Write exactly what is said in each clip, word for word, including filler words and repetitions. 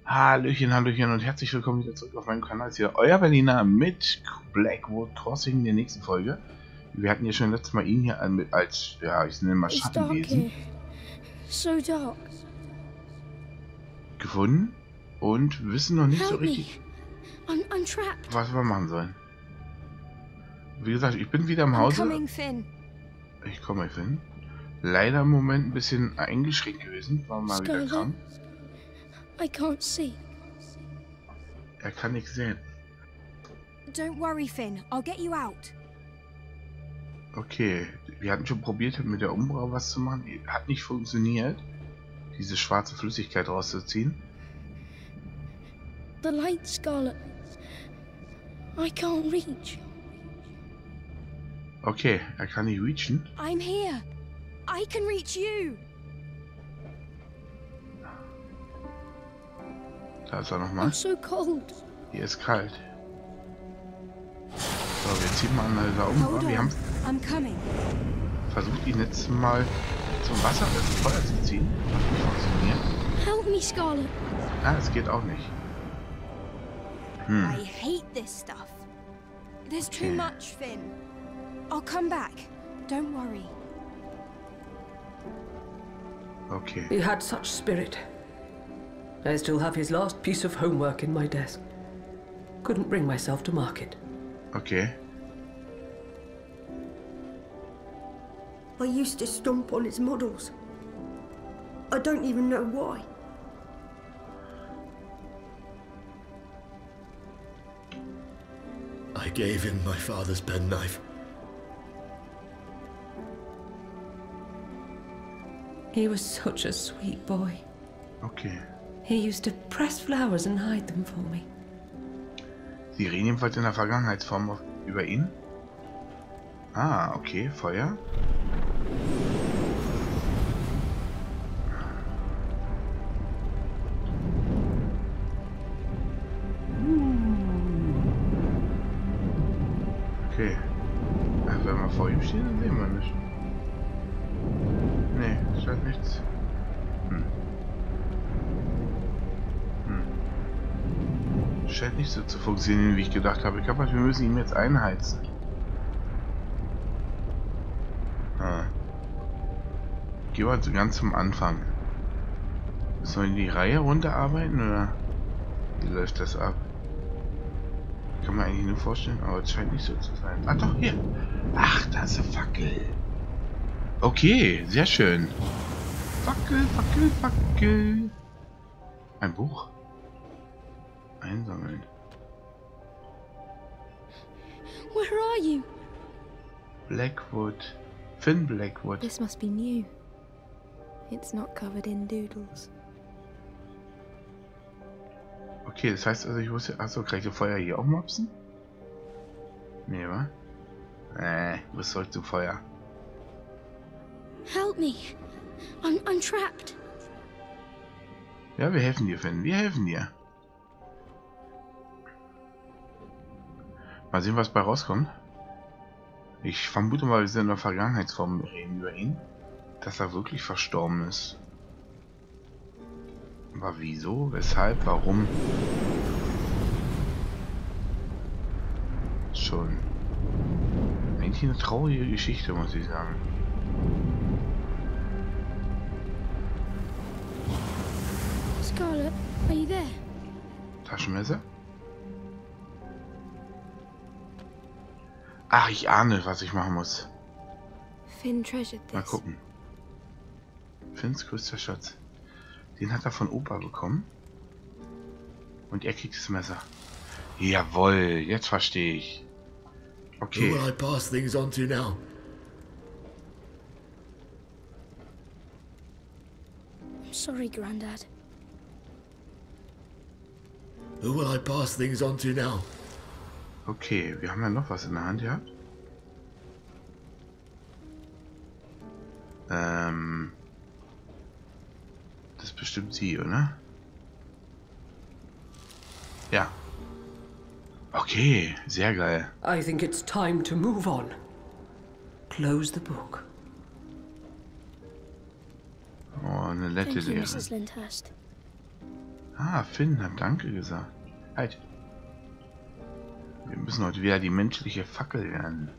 Hallöchen, Hallöchen und herzlich willkommen wieder zurück auf meinem Kanal. Hier euer Berliner mit Blackwood Crossing in der nächsten Folge. Wir hatten ja schon letztes Mal ihn hier an, als, ja, ich nenne mal Schattenwesen so dark. gefunden und wissen noch nicht Help so richtig, I'm, I'm trapped. was wir machen sollen. Wie gesagt, ich bin wieder im I'm Hause. coming, Finn. Ich komme, Finn. Leider im Moment ein bisschen eingeschränkt gewesen, war mal wieder Scarlet. krank. I can't see. Er kann nichts sehen. Don't worry, Finn. I'll get you out. Okay, wir hatten schon probiert, mit der Umbra was zu machen. Die hat nicht funktioniert, diese schwarze Flüssigkeit rauszuziehen. The light, Scarlet. I can't reach. Okay, er kann nicht reachen. I'm here. I can reach you. Da ist er nochmal. I'm so cold. Hier ist kalt. So, wir ziehen mal an dieser Hold Umbra. Wir on. haben I'm coming. versucht, ihn jetzt mal zum Wasser, also Feuer zu ziehen. Hat nicht funktioniert. Help me, Scarlet. Ah, es geht auch nicht. Hm. I hate this stuff. There's too Okay. much, Finn. I'll come back. Don't worry. Okay. He had such spirit. I still have his last piece of homework in my desk. Couldn't bring myself to mark it. Okay. I used to stomp on his models. I don't even know why. I gave him my father's penknife. He was such a sweet boy. Okay. He used to press flowers and hide them for me. Sie reden jedenfalls in der Vergangenheitsform auf- über ihn. Ah, okay, Feuer. Okay. Ach, wenn wir vor ihm stehen, dann sehen wir nicht. Nee, scheint nichts. Hm. Hm. Scheint nicht so zu funktionieren, wie ich gedacht habe. Ich glaube, wir müssen ihn jetzt einheizen. Ah. Gehen wir also ganz zum Anfang. Müssen wir in die Reihe runterarbeiten oder wie läuft das ab? Kann man eigentlich nur vorstellen, aber es scheint nicht so zu sein. Ah doch, hier. Ach, da ist eine Fackel. Okay, sehr schön. Fackel, Fackel, Fackel. Ein Buch. Einsammeln. Where are you? Blackwood. Finn Blackwood. This must be new. It's not covered in doodles. Okay, das heißt also, ich muss... Achso, kann ich das Feuer hier auch mopsen? Nee, wa? Äh, ich muss zurück zum Feuer. Help me. I'm, I'm trapped. Ja, wir helfen dir, Finn. Wir helfen dir. Mal sehen, was bei rauskommt. Ich vermute mal, wir sind in der Vergangenheitsform reden über ihn. Dass er wirklich verstorben ist. Aber wieso? Weshalb? Warum? Schon. Eigentlich eine traurige Geschichte, muss ich sagen. Scarlet, are you there? Taschenmesser? Ach, ich ahne, was ich machen muss. Finn treasured Mal this. gucken. Finns größter Schatz. Den hat er von Opa bekommen. Und er kriegt das Messer. Jawohl, jetzt verstehe ich. Who Okay. will I pass things on to now? I'm sorry, Grandad. Who will I pass things on to now? Okay, wir haben ja noch was in der Hand gehabt. Ähm. Das ist bestimmt sie, oder? Ja. Okay, sehr geil. I think it's time to move on. Close the book. Oh, eine nette Thank you, Lehre. Missus Lyndhurst. Ah, Finn hat Danke gesagt. Halt. Wir müssen heute wieder die menschliche Fackel werden.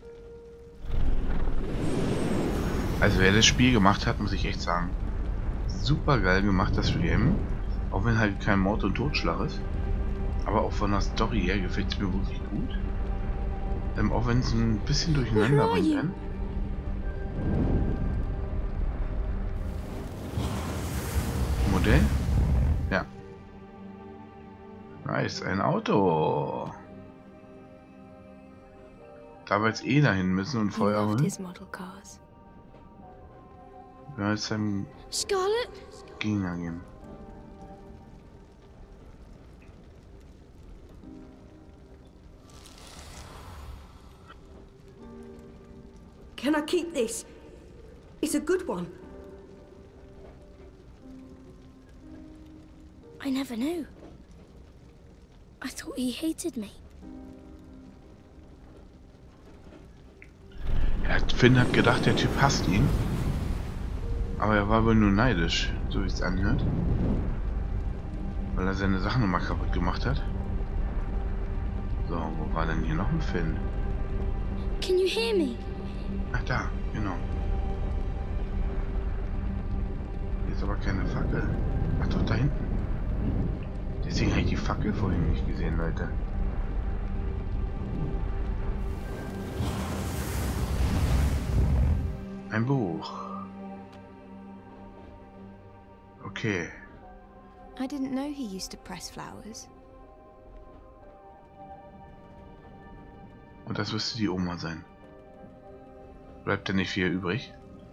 Also wer das Spiel gemacht hat, muss ich echt sagen. Super geil gemacht, das Game. Auch wenn halt kein Mord und Totschlag ist. Aber auch von der Story her gefällt es mir wirklich gut. Ähm, auch wenn es ein bisschen durcheinander bringen kann. Modell? Ja. Nice, ein Auto. Da wir jetzt eh dahin müssen und Feuer holen. His model cars. Ja, jetzt einem Scarlet? Gegner geben. Can I keep this? It's a good one. I never knew. I thought he hated me. Ja, Finn hat gedacht, der Typ hasst ihn. Aber er war wohl nur neidisch, so wie es anhört. Weil er seine Sachen nochmal kaputt gemacht hat. So, wo war denn hier noch ein Finn? Can you hear me? Ach da, genau. Hier ist aber keine Fackel. Ach doch, da hinten. Deswegen habe ich die Fackel vorhin nicht gesehen, Leute. Ein Buch. Okay. I didn't know he used to press flowers. Und das müsste die Oma sein. Bleibt denn nicht viel übrig?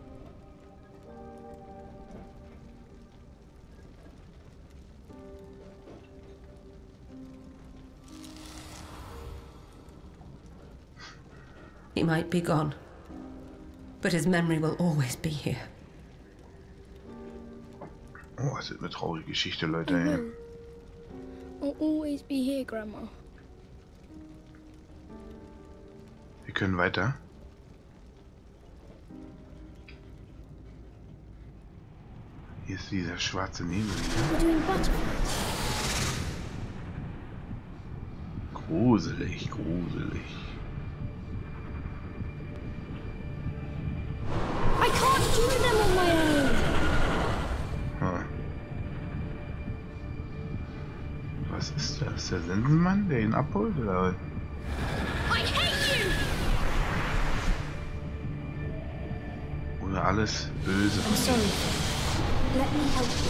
He might be gone, but his memory will always be here. Oh, das ist eine traurige Geschichte, Leute. I Ey. know. I'll always be here, Grandma. Wir können weiter. Hier ist dieser schwarze Nebel hier. We're doing butterflies. Gruselig, gruselig. I can't do them on my own. Hm. Was ist das? Der Sensenmann, der ihn abholt? Oder? I hate you! Oder alles böse? I'm sorry. Let me help you.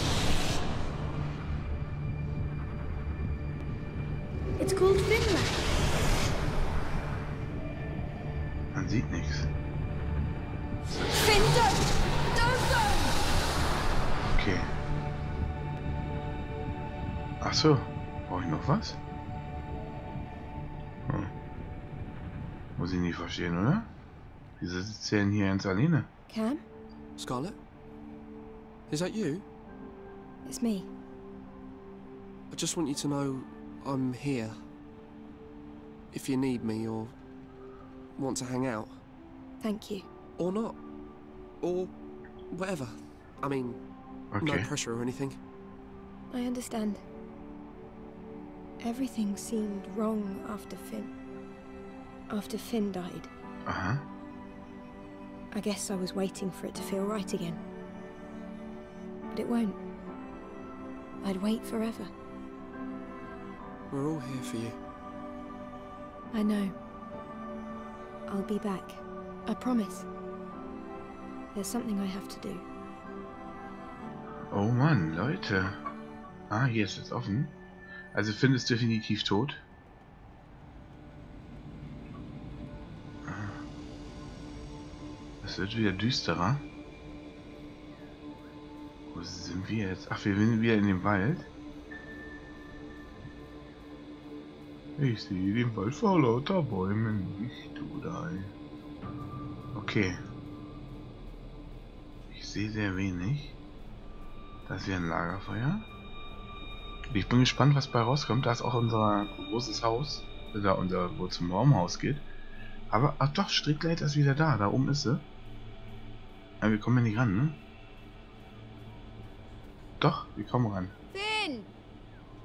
It's called Finland. Man sieht nichts. Finn, don't! Don't go! Okay. Ach so. Brauche ich noch was? Hm. Muss ich nicht verstehen, oder? Wieso sitzt der denn hier ganz alleine? Cam? Scarlet? Is that you? It's me. I just want you to know I'm here. If you need me or want to hang out. Thank you. Or not. Or whatever. I mean, Okay. no pressure or anything. I understand. Everything seemed wrong after Finn. After Finn died. Aha. I guess I was waiting for it to feel right again. But it won't. I'd wait forever. We're all here for you. I know. I'll be back. I promise. There's something I have to do. Oh Mann, Leute. Ah, hier ist es offen. Also Finn ist definitiv tot. Es wird wieder düsterer. Wo sind wir jetzt? Ach, wir sind wieder in dem Wald. Ich sehe den Wald vor lauter Bäumen nicht, du da. Okay. Ich sehe sehr wenig. Da ist wieder ein Lagerfeuer. Ich bin gespannt, was bei rauskommt. Da ist auch unser großes Haus. Da unser, wo zum Baumhaus geht. Aber, ach doch, Strickleiter ist wieder da. Da oben ist sie. Aber wir kommen ja nicht ran, ne? Doch, wir kommen ran. Finn!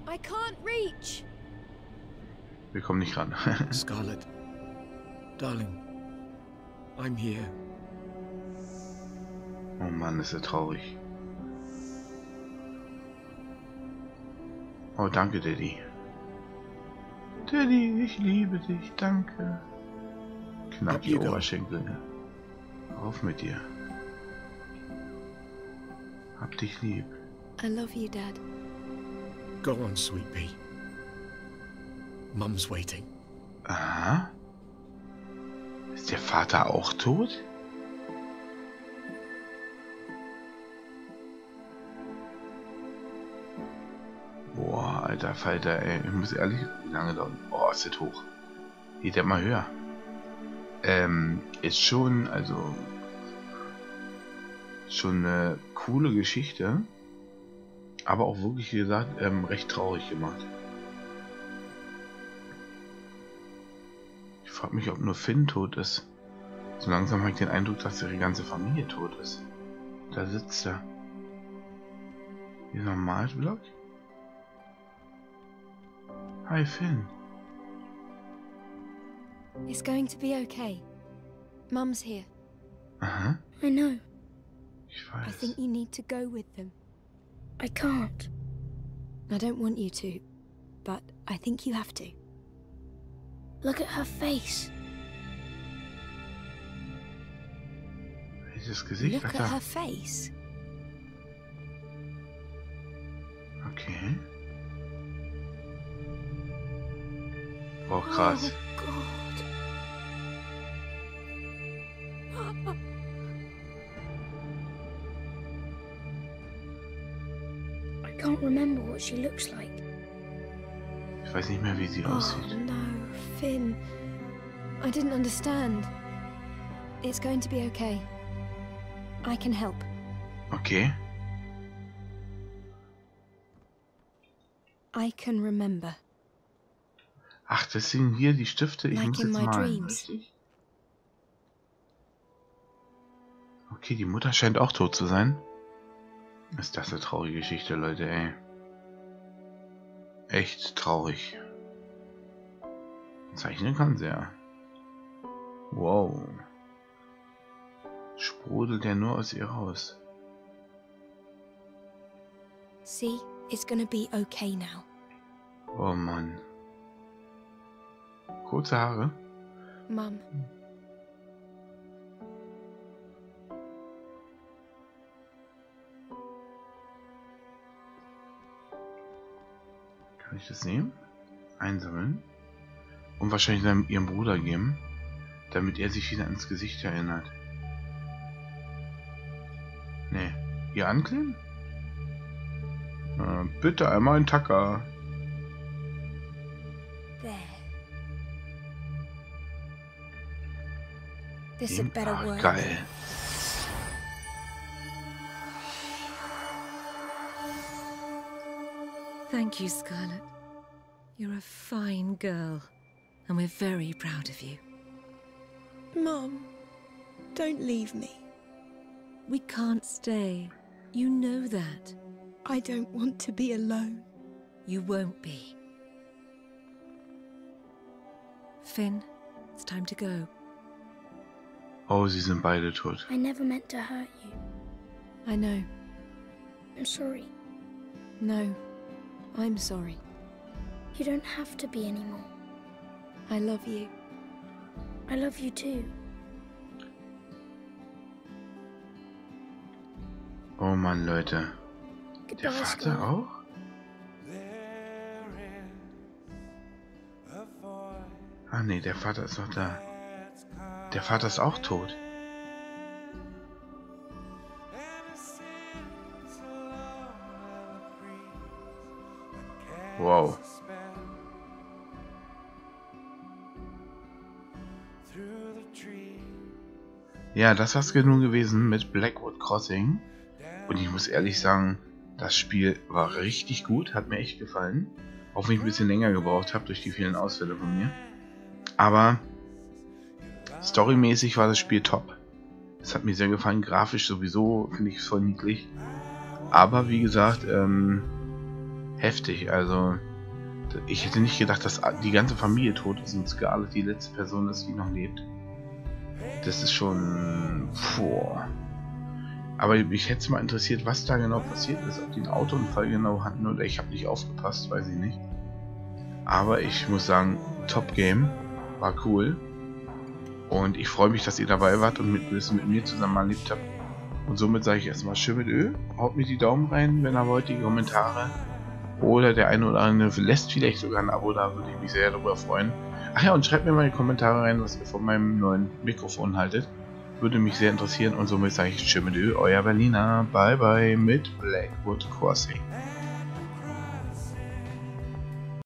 I can't reach. Wir kommen nicht ran. Scarlet. Darling. I'm here. Oh Mann, ist er traurig. Oh, danke, Daddy. Daddy, ich liebe dich, danke. Knapp die Oberschenkel. Auf mit dir. Hab dich lieb. I love you, Dad. Go on, sweet pea. Mum's waiting. Aha. Ist der Vater auch tot? Boah, alter Falter, ey. Ich muss ehrlich, wie lange dauert? Oh, ist das hoch. Geht der mal höher. Ähm, ist schon, also... schon eine coole Geschichte. Aber auch wirklich, wie gesagt, ähm, recht traurig gemacht. Ich frage mich, ob nur Finn tot ist. So langsam habe ich den Eindruck, dass ihre ganze Familie tot ist. Da sitzt er. Hier noch ein Malblock. Hi Finn. It's going to be okay. Mum's here. Aha. I know. Ich I weiß. think you need to go with them. I can't. I don't want you to, but I think you have to. Look at her face. Welches Gesicht? Look Ach, at da. her face. Okay. Oh, krass. Oh, God. I can't remember what she looks like. Ich weiß nicht mehr, wie sie Oh, aussieht. no, Finn. I didn't understand. It's going to be okay. I can help. Okay. I can remember. Ach, das sind hier die Stifte. Ich Like muss in jetzt my malen. dreams. Richtig? Okay, die Mutter scheint auch tot zu sein. Ist das eine traurige Geschichte, Leute, ey. Echt traurig. Zeichnen kann sie ja. Wow. Sprudelt ja nur aus ihr raus. See, it's gonna be okay now. Oh Mann. Kurze Haare. Mum. Kann ich das nehmen? Einsammeln. Und wahrscheinlich dann ihrem Bruder geben, damit er sich wieder ans Gesicht erinnert. Nee. Ihr ankleben? Äh, bitte einmal ein Tacker. There. This Dem- had better Ah, work. geil. Thank you, Scarlet. You're a fine girl, and we're very proud of you. Mum, don't leave me. We can't stay. You know that. I don't want to be alone. You won't be. Finn, it's time to go. Oh, sie sind beide tot. I never meant to hurt you. I know. I'm sorry. No, I'm sorry. You don't have to be anymore. I love you. I love you too. Oh Mann, Leute. Der Goodbye, Vater Scarlet. auch? Ah nee, der Vater ist noch da. Der Vater ist auch tot. Wow. Ja, das war's genug gewesen mit Blackwood Crossing. Und ich muss ehrlich sagen, das Spiel war richtig gut, hat mir echt gefallen. Auch wenn ich ein bisschen länger gebraucht habe durch die vielen Ausfälle von mir. Aber storymäßig war das Spiel top. Es hat mir sehr gefallen, grafisch sowieso finde ich es voll niedlich. Aber wie gesagt, ähm, heftig. Also ich hätte nicht gedacht, dass die ganze Familie tot ist und Scarlett die letzte Person ist, die noch lebt. Das ist schon... Puh. Aber mich hätte es mal interessiert, was da genau passiert ist. Ob die einen Autounfall genau hatten oder ich habe nicht aufgepasst, weiß ich nicht. Aber ich muss sagen, Top Game. War cool. Und ich freue mich, dass ihr dabei wart und mit, mit mir zusammen erlebt habt. Und somit sage ich erstmal schön mit Ö. Haut mir die Daumen rein, wenn ihr wollt, die Kommentare. Oder der eine oder andere lässt vielleicht sogar ein Abo da, würde ich mich sehr darüber freuen. Ach ja, und schreibt mir mal in die Kommentare rein, was ihr von meinem neuen Mikrofon haltet. Würde mich sehr interessieren und somit sage ich tschüss mit Ö, euer Berliner. Bye bye mit Blackwood Crossing.